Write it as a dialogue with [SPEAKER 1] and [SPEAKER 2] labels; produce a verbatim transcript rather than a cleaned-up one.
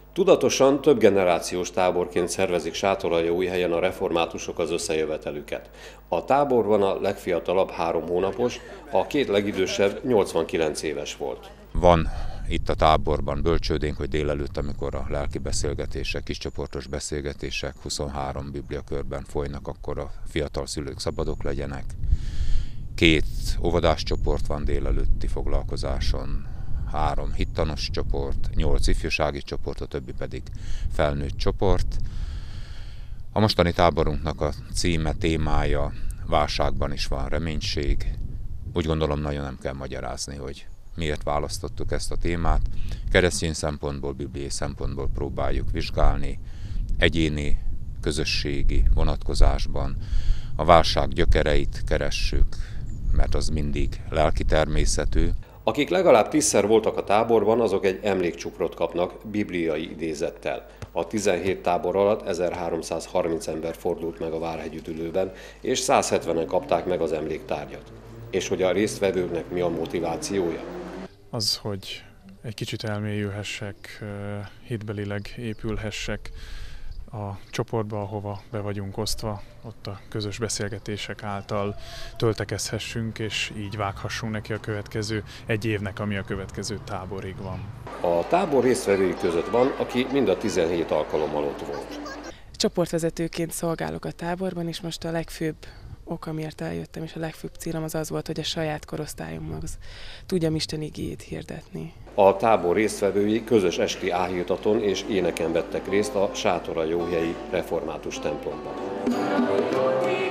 [SPEAKER 1] Tudatosan több generációs táborként szervezik Sátoraljaújhelyen a reformátusok az összejövetelüket. A táborban a legfiatalabb három hónapos, a két legidősebb nyolcvankilenc éves volt.
[SPEAKER 2] Van itt a táborban bölcsődénk, hogy délelőtt, amikor a lelki beszélgetések, kiscsoportos beszélgetések huszonhárom bibliakörben folynak, akkor a fiatal szülők szabadok legyenek. Két óvodás csoport van délelőtti foglalkozáson, három hittanos csoport, nyolc ifjúsági csoport, a többi pedig felnőtt csoport. A mostani táborunknak a címe, témája válságban is van reménység. Úgy gondolom, nagyon nem kell magyarázni, hogy miért választottuk ezt a témát. Keresztény szempontból, bibliai szempontból próbáljuk vizsgálni, egyéni, közösségi vonatkozásban a válság gyökereit keressük, mert az mindig lelki természetű.
[SPEAKER 1] Akik legalább tízszer voltak a táborban, azok egy emlékcsukrot kapnak bibliai idézettel. A tizenhét tábor alatt ezerháromszázharminc ember fordult meg a Várhegyüdülőben, és száz hetvenen kapták meg az emléktárgyat. És hogy a résztvevőknek mi a motivációja?
[SPEAKER 3] Az, hogy egy kicsit elmélyülhessek, hitbelileg épülhessek a csoportba, ahova be vagyunk osztva, ott a közös beszélgetések által töltekezhessünk, és így vághassunk neki a következő egy évnek, ami a következő táborig van.
[SPEAKER 1] A tábor résztvevői között van, aki mind a tizenhét alkalommal ott volt.
[SPEAKER 4] Csoportvezetőként szolgálok a táborban, és most a legfőbb ok, amiért eljöttem, és a legfőbb célom az az volt, hogy a saját korosztályomhoz tudjam Isten igéjét hirdetni.
[SPEAKER 1] A tábor résztvevői közös esti áhítaton és éneken vettek részt a Sátoraljaújhelyi református templomban.